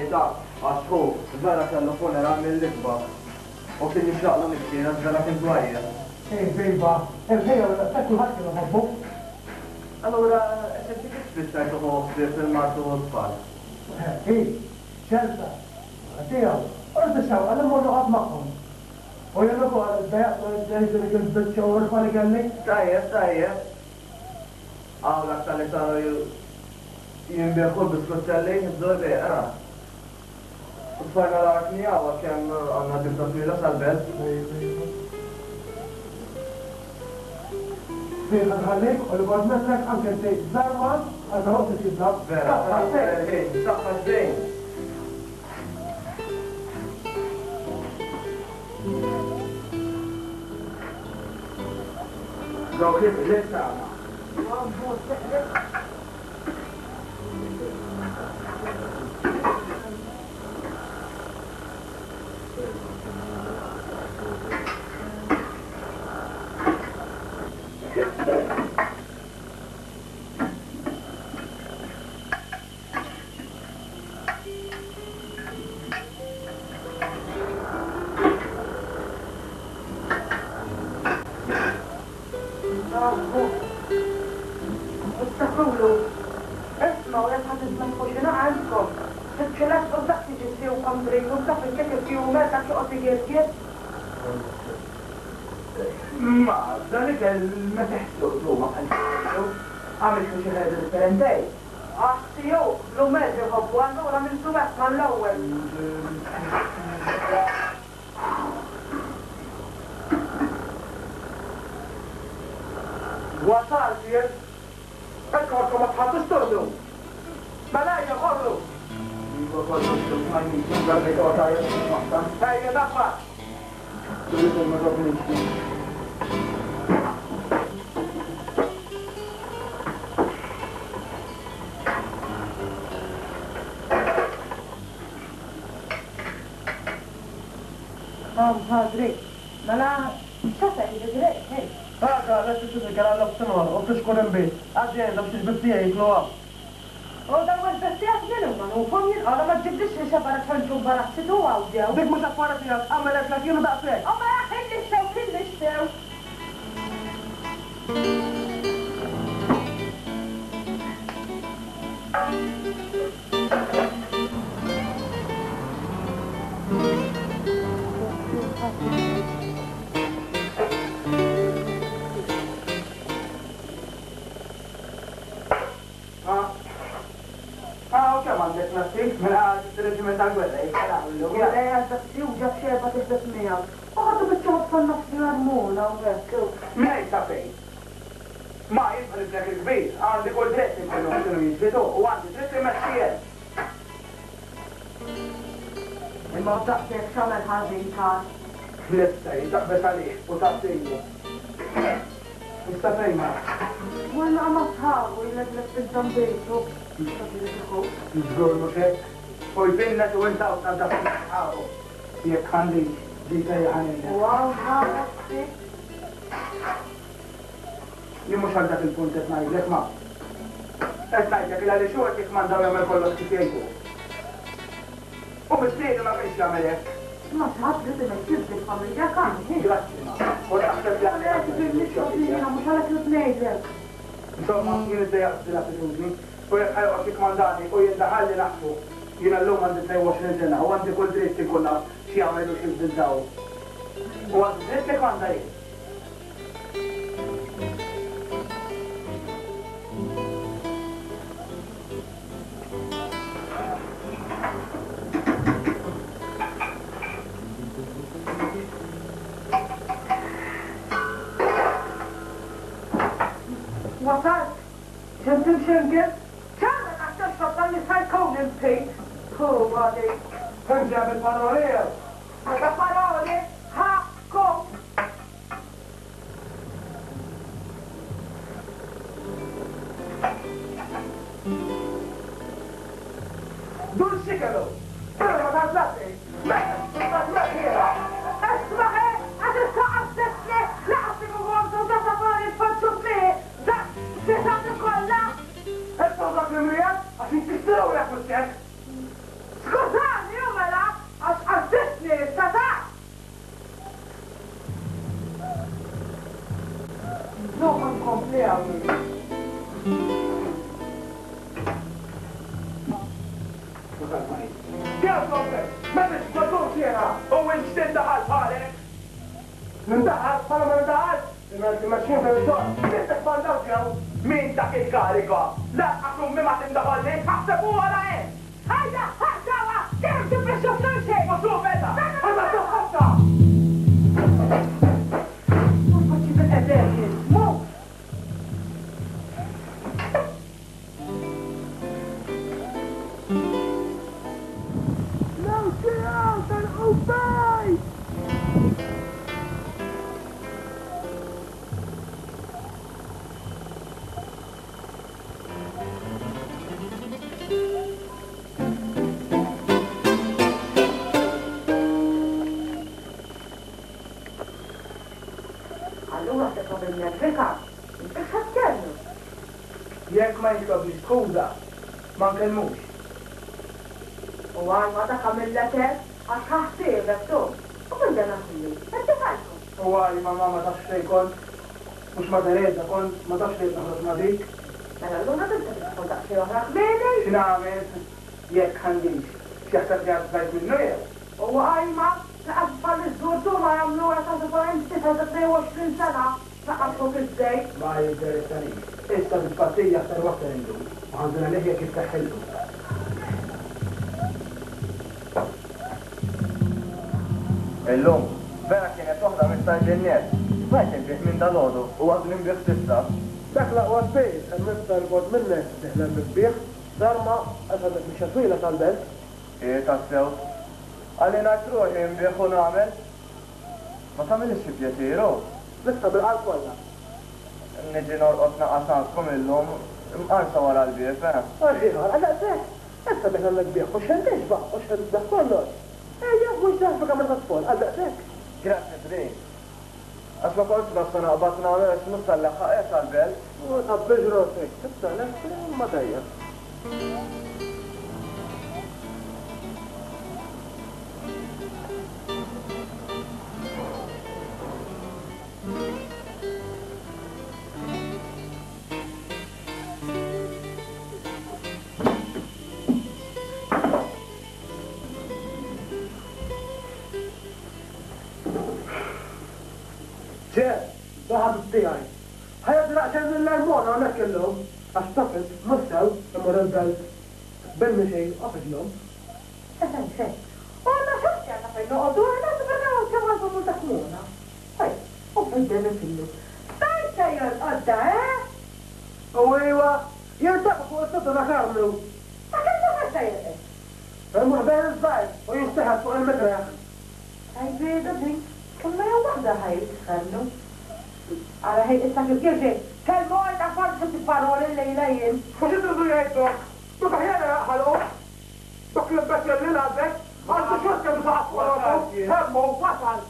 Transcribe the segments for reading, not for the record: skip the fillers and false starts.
fil-verità, għaxħu, vera kellu funera mill-likba. U kien jixraqlu miskina, vera kien dwajja. Bejba, il-ħejja l-effettu ħakki l-ħobbu. Allora, senti kif tfissajtu ħobbi fil-martu u l-tfal? ċerta, għatijaw, orda xaw, għalli morru għad maħħom. U jellu għal il-bejq, u l-ġejdu li kil-bitċa u rfali għalli? Tajjeb. Għawlak tal-li saru jimbieħu l-biskottelli, id-dor beqra. U t-fajna l-għakni għawa kem għanna ġibta twila sal-belt. Fil għallik, u li għad metlek anke t-tejt zarman, għadda għod t-tibdab. Vera, saħħa ġdejn. Daw kif l-lista għana. Ma, ذلك المسح سوء ما كان عامل شو هذا الفرنداي عصيو لو ما جابوا انا ولا من سبع كان الاول وصار فيه فكركم ما تحطوش تردوا بلايا غروا هاي دفع هادري ملا شفا يدري هي هذا لا تشوف الكلام لو سنوار وتشكر البيت عشان لو تجبتيه يطلعوا وده والبسيات منهم وفمين انا ما تجيبليش شفرة هنشوف برا سدوا وديو ديك مش أفوارة فيها أما لا 30 ضعف فيها اما يا اخي كل الشو وكم عندك نفسك من الرجمنت الجوزة يكلام يا بس يوجد شيء بتحدث مياه وهذا بتشوف النفس مرمونة وهيك من أي سفين ما يفرق لك الكبير عندي كل درس شنو يثبتوا وعندي درس مشيئة ما بتحكي شمل هذه كان لسه يتقبس عليه وتعطيه مستفيد معك وانا انا اصحاب ويلجلك قدام بيته تقول مكيك ويبينك وانت وتنتظر اصحابه يكحندي ديك يعني واو هاوكي مش عندك البونت تسمعي لك ما تسمعي لك اللي شو هيك كمان داوي يعمل كل وقت فيكو ومستيد ما فيش يعمل هيك ما صعب جدا كيف الفاميليا كان هيك جراتي ولا احسن لا تجيبني شوفينا مش على كيف نيجي insomma io ne devo della fiducia poi ho che comandare poi in dahalli naħfu jiena llum għandi 22 sena u għandi kull dritt ikun xi jagħmlu xi bdildaw. U għandi dritt ikkomandari. وصلت شنت مشنقل كانت عشان تفضلني سايكون البيت هو هذي Fimġa bil-parolija. هذا parole هاكو Dul xikalu. Pero ma tażlati. اسمعي هذا الساعة السفلة لا أعطيك غرزة وده تفاري الفرشو فيه ده شيطان كلها Essa é a primeira, assim que estou a fazer. سكوتا No nkompli hawnhekk. Kif Lopez? M'għandix ma tkunx jiena u inti tindaħal bħalek? Nindaħal bħala ma nindaħal? Imma-xin fil-sol, nintek bandaw ġew min dak il-karika. Laqqas ummi ma tindaħal li ħaħsebu għala hemm. Ħajda, ħaġawa, kemm tibreċu f'narxej! Ma xu beda, għanna tuħħabta! Muffaċi bil-qedek, mu! Allura se trovi l-Afrika, intek ħatkellu. Jekk ma jitlobni skuża, ma nkellmux. U għal ma dak għamilletek, għax ħaħsibek tu. U minn dana kullu, għeddiħalku. U għali ma ma tafx fej kont, mux ma Tereza kont, ma tafx fej naħroġ ma dik. Mela l-luna tinta titkun daqxie oħra kmini. X'nagħmel jekk ħandix, x'jaħseb li għazbajt minnu jew. U għal ma taqas bħal iż-żurtu ma jagħmlu għra ta' differenti ta' 22 sena. Taqas fuq iż-żej. Ma jinteressani. Issa bil-fattija aktar waktar indu. Għanduna leħja kif taħħillu. Illum, vera kienet waħda minn-tal-ġenniet. Bħajt nbieħ minn dal-ħodu u għad nbieħ sissa. dak laqwa sbejt, għal-mista l-bod minnek, diħna l-bieħ, darma għasadak biex għaswila tal-belt. Tassew. Għalli najtruħi nbieħ u namel. Ma tamilix xi pjatiru. Lista bil-għal kolla. Nġi norqot naqasanskom illum, mqarsa wara l-bieħ, Għarriħar, għadaqsek, issa diħna l-bieħ, u xendix ba, u xendix kollox. Ejja, mux daħbek għamil għatfol, għadaqsek. Grazie, Dri. Għasma kolx nasta naqbat namel għax nus tal-laħħaq tal-belt. U tabbġ rosek, tibta l-ek, ma tajja. ċer, daħab t-tijaj. ħajad raqċan l-armona għanak kellom, għax tafet, mustaw, imur il-belt, benni xej, għafidlom. Esan xej. U għanna xaxċi għanna fejn noqdu għanna s-barna għu ċemal għu daħmuna. Għaj, u fejn fillu. Tajta jgħal-qadda, U iwa, jirtaqa fuq il-sotto naħarnu. Ma kħedda għadda jgħal. Imur bejn il-bajt, u jistaħat fuq il-metraħ. Għaj, bidu din, kemma jew wahda ħaj tħannu. Għara ħej issa kif jirġi, kelmu għajta farġu t-paroli l-lejlajin. Mux id-dudu jgħidok, duk ħjana ħalu, duk l-bet jelli l-għabbek, għandu xorka b-saħfu għu, hemmu, wasal.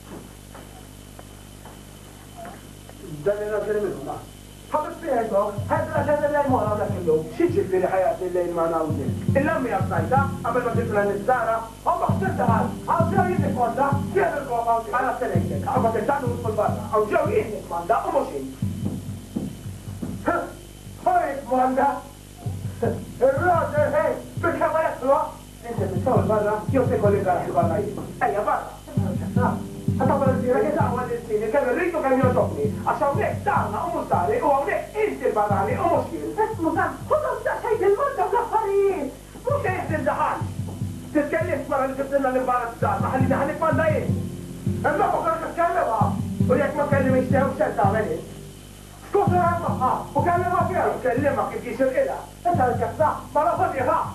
Dan il-raġel minnu ma. ħabib fiħedok, ħedra ġedda l-lejmona u l-lejlum. Xieġi firri ħajat l-lejl ma nawdin. Il-lammi għabtajta, għabel ma tibla nizzara, u maħsir taħal, għaw ġew jinnik manda, jgħed il-kofa għala t-telejtek, għabba t-tanu fil-barra, għaw ġew jinnik manda, u muxin. Ħorik manda, il-raġel, hej, bil-kama jesslu, inti t-saw il-barra, jew t-kolli għara il-barra jisma. Ejja, barra. Għatabra l-sira kħedda għu għal-sini, kemm il-ritu kemm jotokni, għax għawnek darna u mużdari u għawnek inti l-barrani u muxin. Esmu san, kudu s-daċajt il-monta bl-affarijiet. Mux inti l-daħal. Titkellim mara li tibdilna l-barra t-darna, ħalli daħalik manda jien. Imma bukra t-tkellima, u jek ma kellim iċtew xedda għameli. Skużu għamma, u kellima fija, kellima kif jisir ila. Etta l-kessa, ma rafati ħa.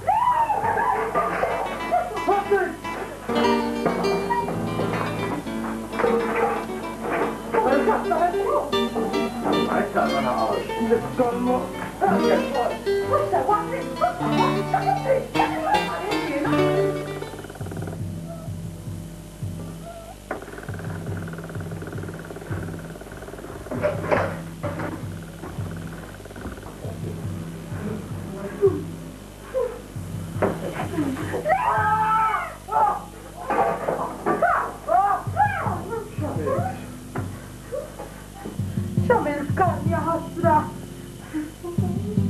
Għajta għana għax. Nitkolmu. Kusta, għasri, kusta, Karni ħasra.